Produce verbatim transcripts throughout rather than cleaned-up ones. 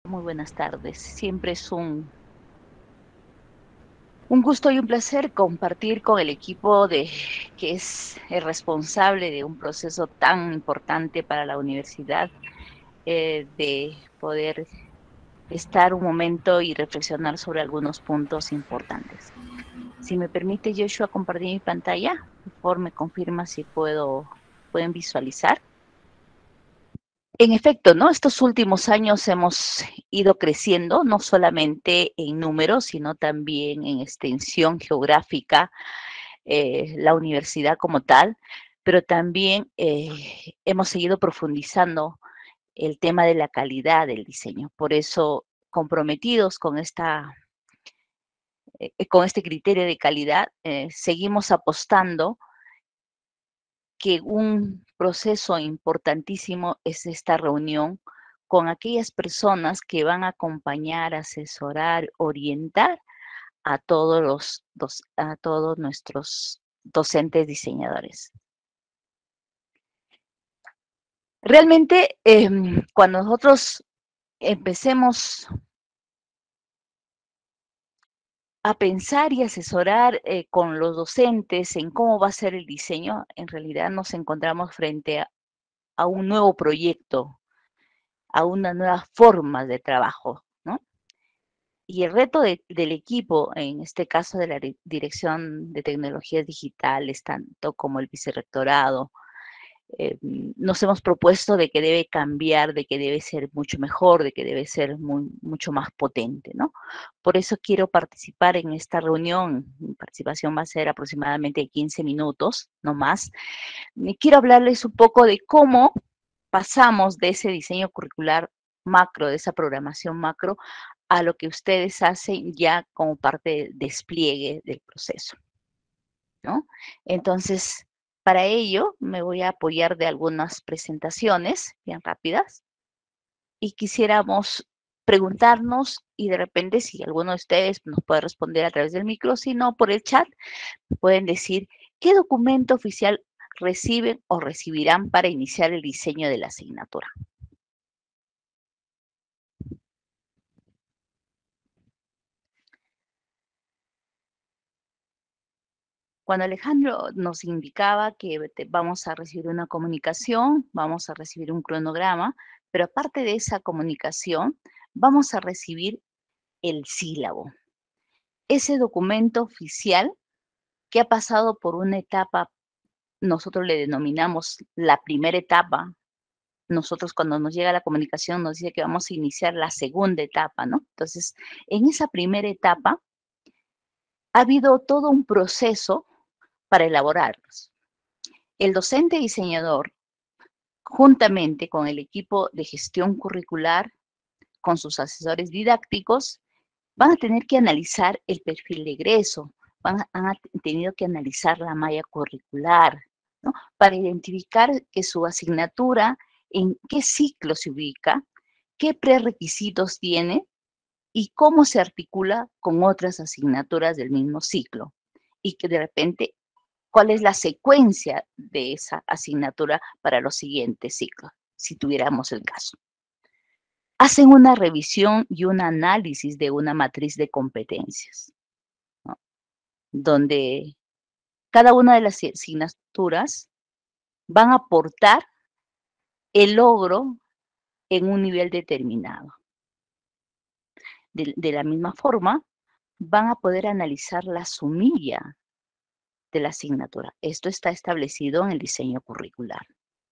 Muy buenas tardes. Siempre es un, un gusto y un placer compartir con el equipo de que es el responsable de un proceso tan importante para la universidad, eh, de poder estar un momento y reflexionar sobre algunos puntos importantes. Si me permite, Joshua, compartir mi pantalla, por favor me confirma si puedo, pueden visualizar. En efecto, ¿no? Estos últimos años hemos ido creciendo, no solamente en números, sino también en extensión geográfica, eh, la universidad como tal, pero también eh, hemos seguido profundizando el tema de la calidad del diseño. Por eso, comprometidos con esta, eh, con este criterio de calidad, eh, seguimos apostando que un proceso importantísimo es esta reunión con aquellas personas que van a acompañar, asesorar, orientar a todos los dos, a todos nuestros docentes diseñadores. Realmente, eh, cuando nosotros empecemos a pensar y asesorar eh, con los docentes en cómo va a ser el diseño, en realidad nos encontramos frente a, a un nuevo proyecto, a una nueva forma de trabajo, ¿no? Y el reto de, del equipo, en este caso de la Dirección de Tecnologías Digitales, tanto como el vicerrectorado, eh, nos hemos propuesto de que debe cambiar, de que debe ser mucho mejor, de que debe ser muy, mucho más potente, ¿no? Por eso quiero participar en esta reunión. Mi participación va a ser aproximadamente quince minutos, no más. Y quiero hablarles un poco de cómo pasamos de ese diseño curricular macro, de esa programación macro, a lo que ustedes hacen ya como parte del despliegue del proceso, ¿no? Entonces, para ello me voy a apoyar de algunas presentaciones bien rápidas y quisiéramos preguntarnos y de repente si alguno de ustedes nos puede responder a través del micro, si no por el chat, pueden decir qué documento oficial reciben o recibirán para iniciar el diseño de la asignatura. Cuando Alejandro nos indicaba que vamos a recibir una comunicación, vamos a recibir un cronograma, pero aparte de esa comunicación, vamos a recibir el sílabo, ese documento oficial que ha pasado por una etapa, nosotros le denominamos la primera etapa. Nosotros cuando nos llega la comunicación nos dice que vamos a iniciar la segunda etapa, ¿no? Entonces, en esa primera etapa ha habido todo un proceso para elaborarlos. El docente diseñador, juntamente con el equipo de gestión curricular, con sus asesores didácticos, van a tener que analizar el perfil de egreso, van a, han tenido que analizar la malla curricular, ¿no? Para identificar que su asignatura, en qué ciclo se ubica, qué prerequisitos tiene y cómo se articula con otras asignaturas del mismo ciclo. Y que de repente cuál es la secuencia de esa asignatura para los siguientes ciclos, si tuviéramos el caso. Hacen una revisión y un análisis de una matriz de competencias, ¿no? Donde cada una de las asignaturas van a aportar el logro en un nivel determinado. De, de la misma forma, van a poder analizar la sumilla de la asignatura. Esto está establecido en el diseño curricular.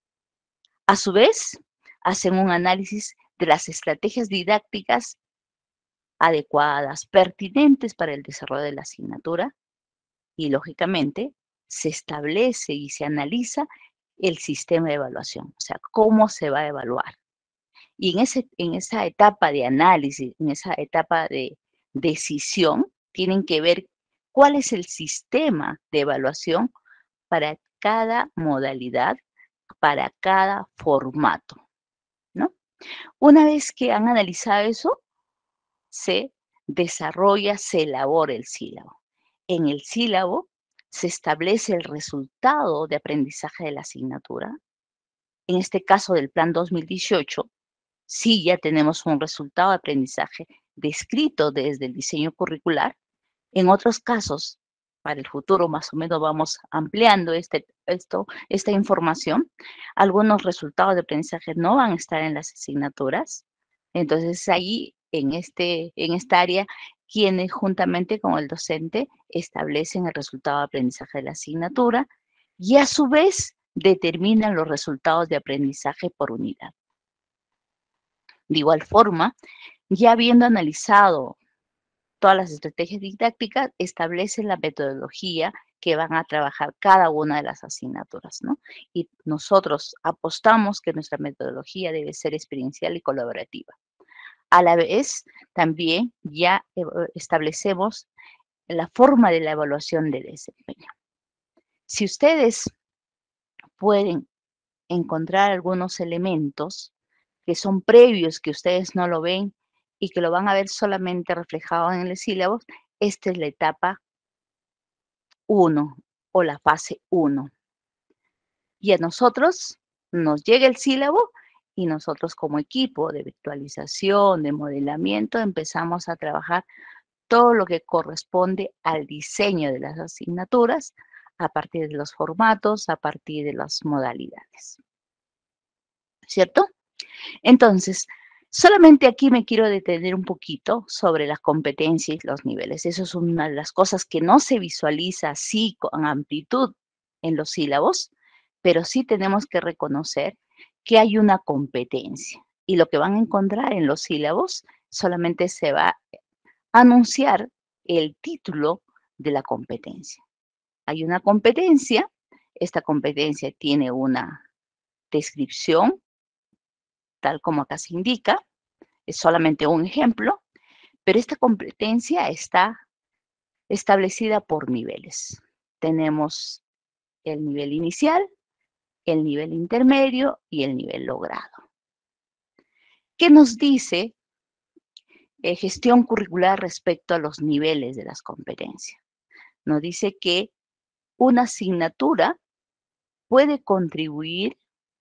A su vez, hacen un análisis de las estrategias didácticas adecuadas, pertinentes para el desarrollo de la asignatura y, lógicamente, se establece y se analiza el sistema de evaluación, o sea, cómo se va a evaluar. Y en, ese, en esa etapa de análisis, en esa etapa de decisión, tienen que ver cuál es el sistema de evaluación para cada modalidad, para cada formato, ¿no? Una vez que han analizado eso, se desarrolla, se elabora el sílabo. En el sílabo se establece el resultado de aprendizaje de la asignatura, en este caso del plan dos mil dieciocho, si ya tenemos un resultado de aprendizaje descrito desde el diseño curricular. En otros casos, para el futuro más o menos vamos ampliando este, esto, esta información. Algunos resultados de aprendizaje no van a estar en las asignaturas. Entonces ahí, en, este, en esta área, quienes juntamente con el docente establecen el resultado de aprendizaje de la asignatura y a su vez determinan los resultados de aprendizaje por unidad. De igual forma, ya habiendo analizado todas las estrategias didácticas, establecen la metodología que van a trabajar cada una de las asignaturas, ¿no? Y nosotros apostamos que nuestra metodología debe ser experiencial y colaborativa. A la vez, también ya eh, establecemos la forma de la evaluación de desempeño. Si ustedes pueden encontrar algunos elementos que son previos, que ustedes no lo ven y que lo van a ver solamente reflejado en el sílabo, esta es la etapa uno o la fase uno. Y a nosotros nos llega el sílabo y nosotros como equipo de virtualización, de modelamiento, empezamos a trabajar todo lo que corresponde al diseño de las asignaturas a partir de los formatos, a partir de las modalidades. ¿Cierto? Entonces, solamente aquí me quiero detener un poquito sobre las competencias y los niveles. Eso es una de las cosas que no se visualiza así con amplitud en los sílabos, pero sí tenemos que reconocer que hay una competencia. Y lo que van a encontrar en los sílabos solamente se va a anunciar el título de la competencia. Hay una competencia, esta competencia tiene una descripción, tal como acá se indica, es solamente un ejemplo, pero esta competencia está establecida por niveles. Tenemos el nivel inicial, el nivel intermedio y el nivel logrado. ¿Qué nos dice eh, gestión curricular respecto a los niveles de las competencias? Nos dice que una asignatura puede contribuir,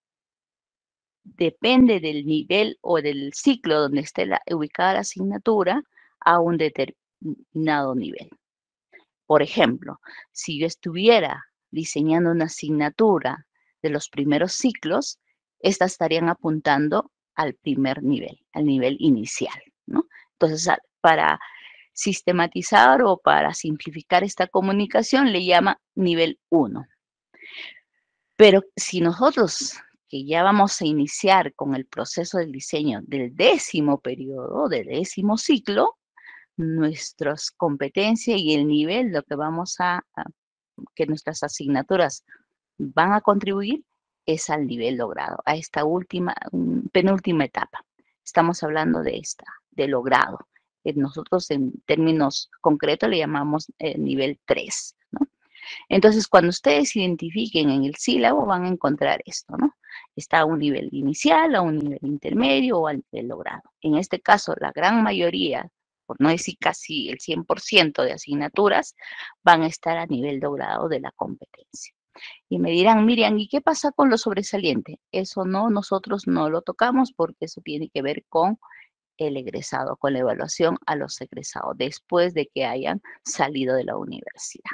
depende del nivel o del ciclo donde esté la, ubicada la asignatura, a un determinado nivel. Por ejemplo, si yo estuviera diseñando una asignatura de los primeros ciclos, estas estarían apuntando al primer nivel, al nivel inicial, ¿no? Entonces, para sistematizar o para simplificar esta comunicación, le llama nivel uno. Pero si nosotros, que ya vamos a iniciar con el proceso del diseño del décimo periodo, del décimo ciclo, nuestras competencias y el nivel, lo que vamos a, a, que nuestras asignaturas van a contribuir es al nivel logrado, a esta última, penúltima etapa. Estamos hablando de esta, de logrado. Nosotros en términos concretos le llamamos eh, nivel tres, ¿no? Entonces, cuando ustedes identifiquen en el sílabo, van a encontrar esto, ¿no? Está a un nivel inicial, a un nivel intermedio o al nivel logrado. En este caso, la gran mayoría, por no decir casi el cien por ciento de asignaturas, van a estar a nivel logrado de la competencia. Y me dirán, Miriam, ¿y qué pasa con lo sobresaliente? Eso no, nosotros no lo tocamos porque eso tiene que ver con el egresado, con la evaluación a los egresados, después de que hayan salido de la universidad.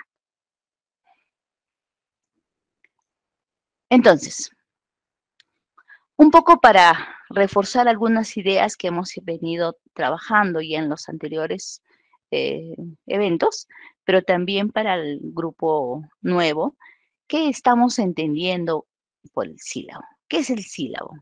Entonces, un poco para reforzar algunas ideas que hemos venido trabajando ya en los anteriores eh, eventos, pero también para el grupo nuevo, ¿qué estamos entendiendo por el sílabo? ¿Qué es el sílabo?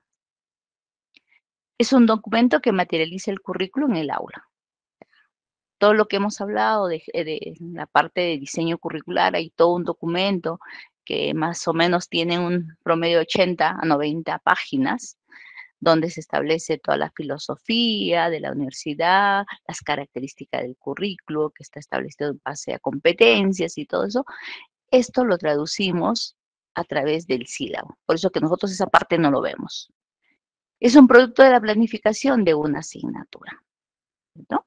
Es un documento que materializa el currículo en el aula. Todo lo que hemos hablado de, de la parte de diseño curricular, hay todo un documento que más o menos tiene un promedio de ochenta a noventa páginas, donde se establece toda la filosofía de la universidad, las características del currículo, que está establecido en base a competencias y todo eso. Esto lo traducimos a través del sílabo. Por eso que nosotros esa parte no lo vemos. Es un producto de la planificación de una asignatura, ¿no?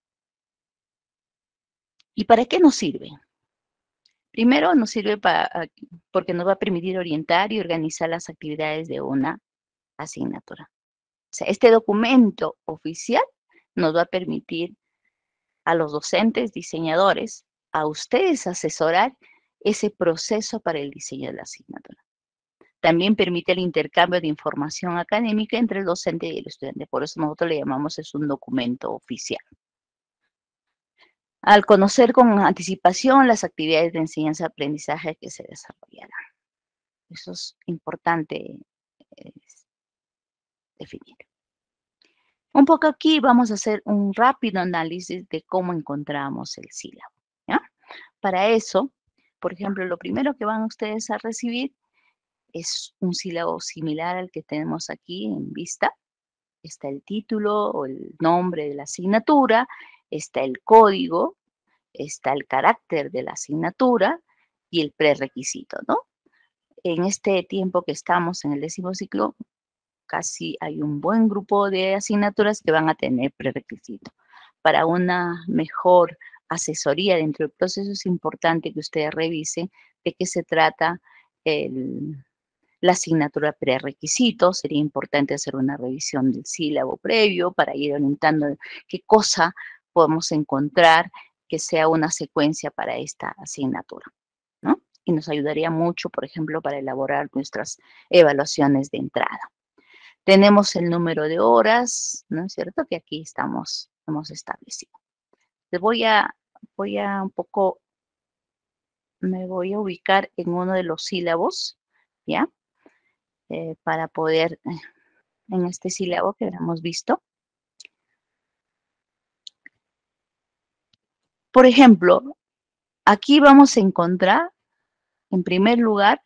¿Y para qué nos sirve? Primero, nos sirve para, porque nos va a permitir orientar y organizar las actividades de una asignatura. sea, este documento oficial nos va a permitir a los docentes, diseñadores, a ustedes asesorar ese proceso para el diseño de la asignatura. También permite el intercambio de información académica entre el docente y el estudiante. Por eso nosotros le llamamos es un documento oficial. Al conocer con anticipación las actividades de enseñanza-aprendizaje que se desarrollarán. Eso es importante eh, definir. Un poco aquí vamos a hacer un rápido análisis de cómo encontramos el sílabo, ¿ya? Para eso, por ejemplo, lo primero que van ustedes a recibir es un sílabo similar al que tenemos aquí en vista. Está el título o el nombre de la asignatura, está el código, está el carácter de la asignatura y el prerequisito, ¿no? En este tiempo que estamos en el décimo ciclo, casi hay un buen grupo de asignaturas que van a tener prerequisito. Para una mejor asesoría dentro del proceso es importante que ustedes revisen de qué se trata el, la asignatura prerequisito. Sería importante hacer una revisión del sílabo previo para ir orientando qué cosa podemos encontrar que sea una secuencia para esta asignatura, ¿no? Y nos ayudaría mucho, por ejemplo, para elaborar nuestras evaluaciones de entrada. Tenemos el número de horas, ¿no es cierto? Que aquí estamos, hemos establecido. Les voy a, voy a un poco, me voy a ubicar en uno de los sílabos, ¿ya? Eh, para poder, eh, en este sílabo que hemos visto. Por ejemplo, aquí vamos a encontrar, en primer lugar,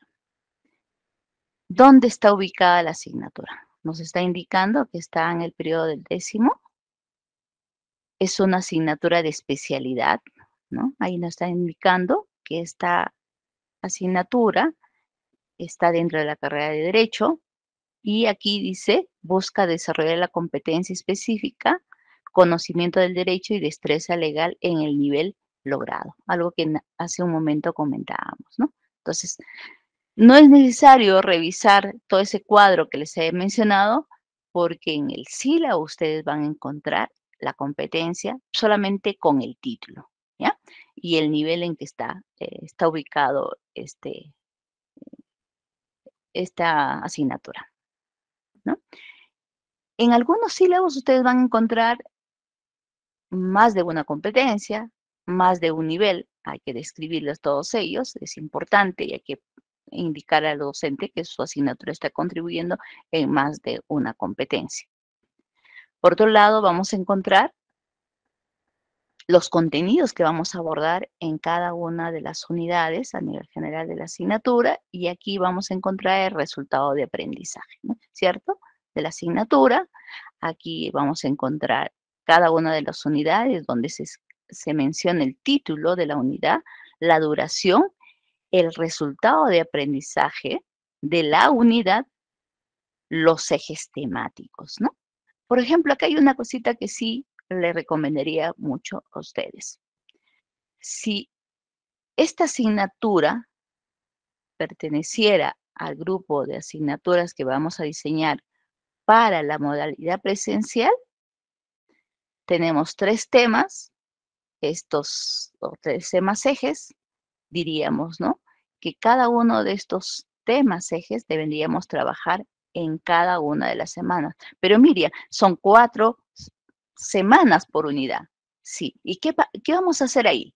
dónde está ubicada la asignatura. Nos está indicando que está en el periodo del décimo. Es una asignatura de especialidad, ¿no? Ahí nos está indicando que esta asignatura está dentro de la carrera de Derecho y aquí dice, busca desarrollar la competencia específica, conocimiento del derecho y destreza legal en el nivel logrado, algo que hace un momento comentábamos, ¿no? Entonces, no es necesario revisar todo ese cuadro que les he mencionado porque en el sílabo ustedes van a encontrar la competencia solamente con el título, ¿ya? Y el nivel en que está, eh, está ubicado este, esta asignatura, ¿no? En algunos sílabos ustedes van a encontrar más de una competencia, más de un nivel. Hay que describirlos todos ellos, es importante y hay que indicar al docente que su asignatura está contribuyendo en más de una competencia. Por otro lado, vamos a encontrar los contenidos que vamos a abordar en cada una de las unidades a nivel general de la asignatura y aquí vamos a encontrar el resultado de aprendizaje, ¿no? ¿Cierto? De la asignatura. Aquí vamos a encontrar cada una de las unidades donde se, se menciona el título de la unidad, la duración, el resultado de aprendizaje de la unidad, los ejes temáticos, ¿no? Por ejemplo, acá hay una cosita que sí le recomendaría mucho a ustedes. Si esta asignatura perteneciera al grupo de asignaturas que vamos a diseñar para la modalidad presencial, tenemos tres temas, estos o tres temas ejes, diríamos, ¿no? Que cada uno de estos temas ejes deberíamos trabajar en cada una de las semanas. Pero Miriam, son cuatro semanas por unidad. Sí. ¿Y qué, qué vamos a hacer ahí?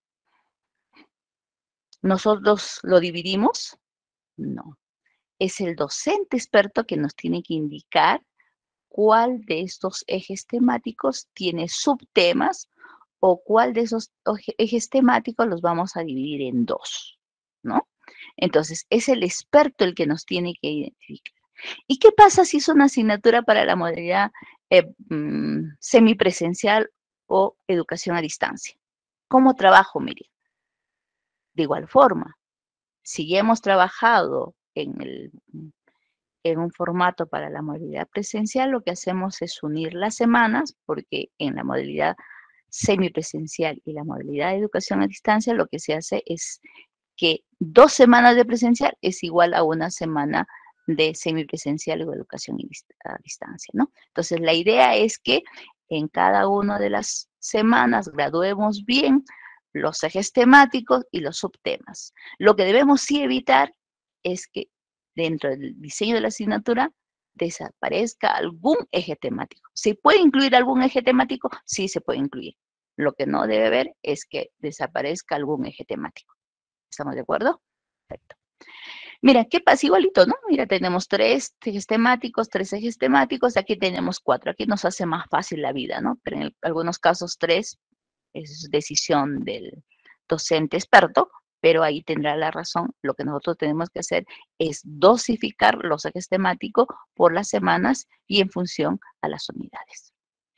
¿Nosotros lo dividimos? No. Es el docente experto que nos tiene que indicar cuál de estos ejes temáticos tiene subtemas o cuál de esos ejes temáticos los vamos a dividir en dos, ¿no? Entonces, es el experto el que nos tiene que identificar. ¿Y qué pasa si es una asignatura para la modalidad eh, mmm, semipresencial o educación a distancia? ¿Cómo trabajo, Miriam? De igual forma, si ya hemos trabajado en, el, en un formato para la modalidad presencial, lo que hacemos es unir las semanas, porque en la modalidad semipresencial y la modalidad de educación a distancia, lo que se hace es que dos semanas de presencial es igual a una semana de semipresencial o educación y dis- a distancia, ¿no? Entonces, la idea es que en cada una de las semanas graduemos bien los ejes temáticos y los subtemas. Lo que debemos sí evitar es que dentro del diseño de la asignatura desaparezca algún eje temático. ¿Se puede incluir algún eje temático? Sí, se puede incluir. Lo que no debe haber es que desaparezca algún eje temático. ¿Estamos de acuerdo? Perfecto. Mira, ¿qué pasa? Igualito, ¿no? Mira, tenemos tres ejes temáticos, tres ejes temáticos, aquí tenemos cuatro. Aquí nos hace más fácil la vida, ¿no? Pero en el- algunos casos tres es decisión del docente experto, pero ahí tendrá la razón. Lo que nosotros tenemos que hacer es dosificar los ejes temáticos por las semanas y en función a las unidades.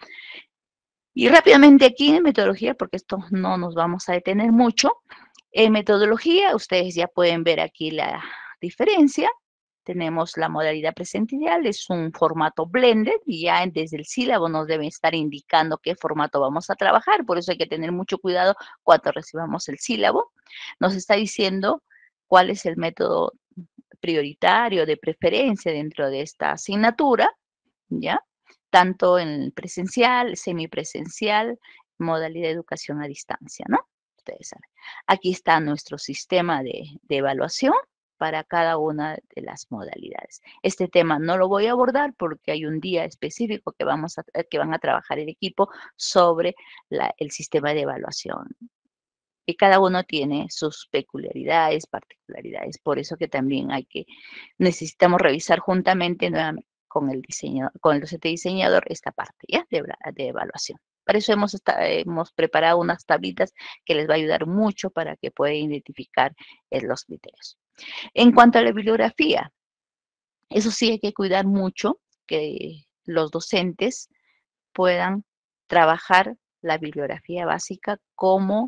Y rápidamente aquí en metodología, porque esto no nos vamos a detener mucho, en metodología ustedes ya pueden ver aquí la diferencia. Tenemos la modalidad presencial, es un formato blended y ya en- desde el sílabo nos debe estar indicando qué formato vamos a trabajar, por eso hay que tener mucho cuidado cuando recibamos el sílabo. Nos está diciendo cuál es el método prioritario de preferencia dentro de esta asignatura, ¿ya? Tanto en presencial, semipresencial, modalidad de educación a distancia, ¿no? Ustedes saben. Aquí está nuestro sistema de, de evaluación para cada una de las modalidades. Este tema no lo voy a abordar porque hay un día específico que, vamos a, que van a trabajar el equipo sobre la, el sistema de evaluación. Y cada uno tiene sus peculiaridades, particularidades. Por eso que también hay que, necesitamos revisar juntamente nuevamente con el diseño, con el docente diseñador esta parte, ¿ya? De, de evaluación. Para eso hemos, esta, hemos preparado unas tablitas que les va a ayudar mucho para que puedan identificar eh, los criterios. En cuanto a la bibliografía, eso sí hay que cuidar mucho que los docentes puedan trabajar la bibliografía básica como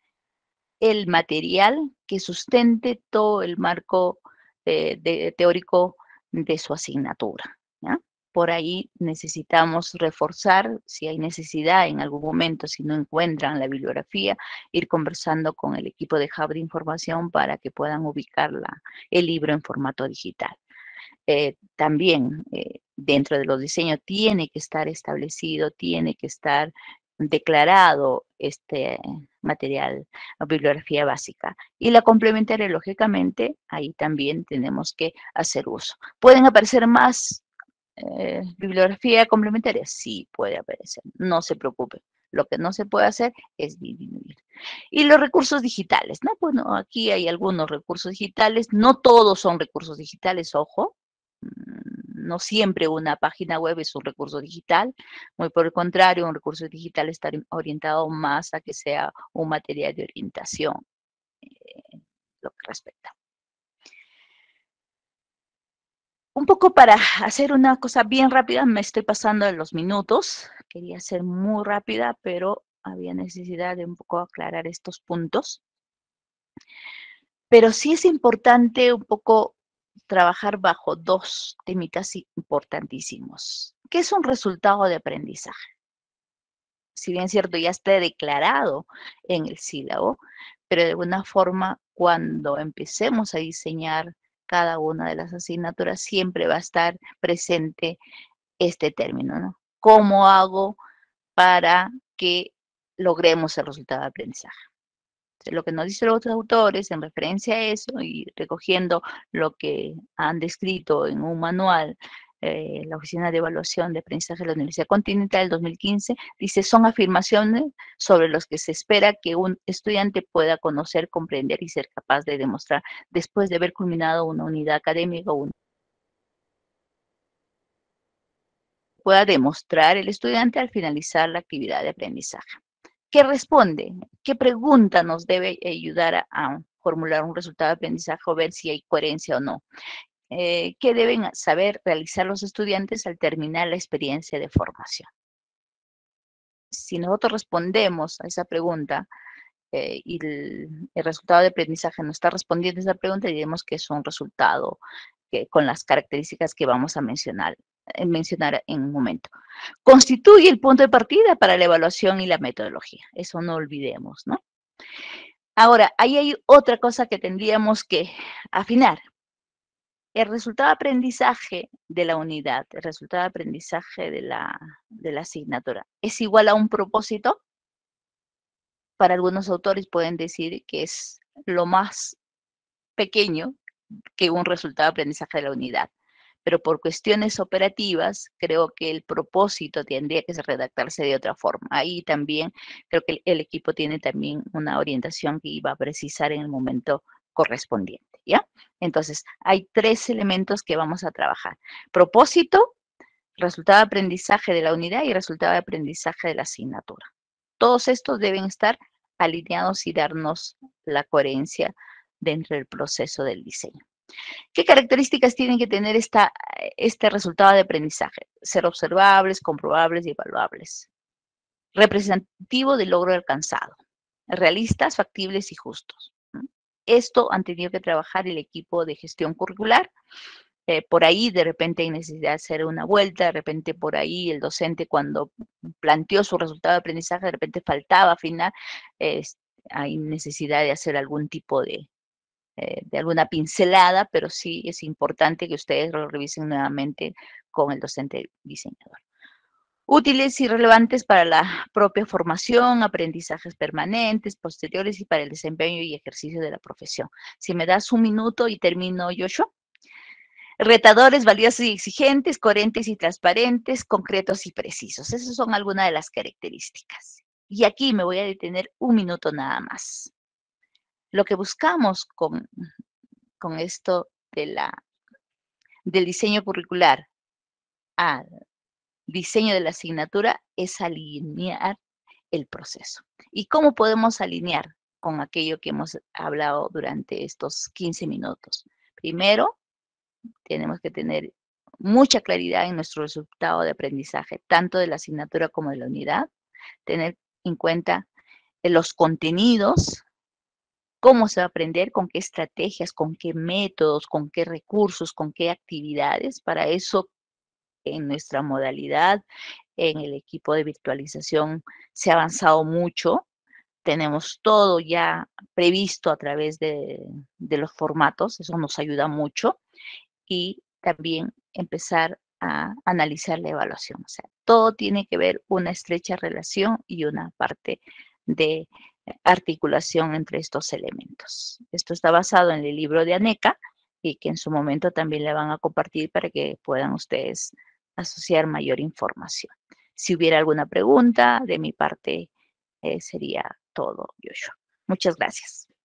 el material que sustente todo el marco eh, de, teórico de su asignatura, ¿ya? Por ahí necesitamos reforzar, si hay necesidad en algún momento, si no encuentran la bibliografía, ir conversando con el equipo de Hub de Información para que puedan ubicar la, el libro en formato digital. Eh, también eh, dentro de los diseños tiene que estar establecido, tiene que estar declarado este material, bibliografía básica. Y la complementaria, lógicamente, ahí también tenemos que hacer uso. ¿Pueden aparecer más eh, bibliografía complementaria? Sí, puede aparecer, no se preocupe. Lo que no se puede hacer es disminuir. Y los recursos digitales, ¿no? Bueno, aquí hay algunos recursos digitales, no todos son recursos digitales, ojo, no siempre una página web es un recurso digital, muy por el contrario, un recurso digital está orientado más a que sea un material de orientación, eh, lo que respecta. Un poco para hacer una cosa bien rápida, me estoy pasando de los minutos, quería ser muy rápida, pero había necesidad de un poco aclarar estos puntos. Pero sí es importante un poco trabajar bajo dos temitas importantísimos. ¿Qué es un resultado de aprendizaje? Si bien es cierto, ya está declarado en el sílabo, pero de alguna forma cuando empecemos a diseñar cada una de las asignaturas siempre va a estar presente este término, ¿no? ¿Cómo hago para que logremos el resultado de aprendizaje? Lo que nos dicen los autores en referencia a eso y recogiendo lo que han descrito en un manual, eh, la Oficina de Evaluación de Aprendizaje de la Universidad Continental del dos mil quince, dice, son afirmaciones sobre los que se espera que un estudiante pueda conocer, comprender y ser capaz de demostrar después de haber culminado una unidad académica o una pueda demostrar el estudiante al finalizar la actividad de aprendizaje. ¿Qué responde? ¿Qué pregunta nos debe ayudar a, a formular un resultado de aprendizaje o ver si hay coherencia o no? Eh, ¿Qué deben saber realizar los estudiantes al terminar la experiencia de formación? Si nosotros respondemos a esa pregunta eh, y el, el, resultado de aprendizaje no está respondiendo a esa pregunta, diremos que es un resultado que, con las características que vamos a mencionar, eh, mencionar en un momento. Constituye el punto de partida para la evaluación y la metodología. Eso no olvidemos, ¿no? Ahora, ahí hay otra cosa que tendríamos que afinar. el resultado de aprendizaje de la unidad, el resultado de aprendizaje de la, de la asignatura, es igual a un propósito. Para algunos autores pueden decir que es lo más pequeño que un resultado de aprendizaje de la unidad. Pero por cuestiones operativas, creo que el propósito tendría que redactarse de otra forma. Ahí también creo que el, el equipo tiene también una orientación que iba a precisar en el momento correspondiente, ¿ya? Entonces, hay tres elementos que vamos a trabajar. Propósito, resultado de aprendizaje de la unidad y resultado de aprendizaje de la asignatura. Todos estos deben estar alineados y darnos la coherencia dentro del proceso del diseño. ¿Qué características tienen que tener esta, este resultado de aprendizaje? Ser observables, comprobables y evaluables. Representativo del logro alcanzado. Realistas, factibles y justos. Esto han tenido que trabajar el equipo de gestión curricular. Eh, por ahí de repente hay necesidad de hacer una vuelta, de repente por ahí el docente cuando planteó su resultado de aprendizaje, de repente faltaba afinar, eh, hay necesidad de hacer algún tipo de, eh, de alguna pincelada, pero sí es importante que ustedes lo revisen nuevamente con el docente diseñador. Útiles y relevantes para la propia formación, aprendizajes permanentes, posteriores y para el desempeño y ejercicio de la profesión. Si me das un minuto y termino, Joshua. Retadores, valiosos y exigentes, coherentes y transparentes, concretos y precisos. Esas son algunas de las características. Y aquí me voy a detener un minuto nada más. Lo que buscamos con, con esto de la, del diseño curricular al diseño de la asignatura es alinear el proceso. ¿Y cómo podemos alinear con aquello que hemos hablado durante estos quince minutos? Primero, tenemos que tener mucha claridad en nuestro resultado de aprendizaje, tanto de la asignatura como de la unidad, tener en cuenta los contenidos, cómo se va a aprender, con qué estrategias, con qué métodos, con qué recursos, con qué actividades. Para eso, en nuestra modalidad, en el equipo de virtualización, se ha avanzado mucho. Tenemos todo ya previsto a través de, de los formatos, eso nos ayuda mucho. Y también empezar a analizar la evaluación. O sea, todo tiene que ver una estrecha relación y una parte de articulación entre estos elementos. Esto está basado en el libro de ANECA y que en su momento también le van a compartir para que puedan ustedes asociar mayor información. Si hubiera alguna pregunta, de mi parte eh, sería todo, Joshua. Muchas gracias.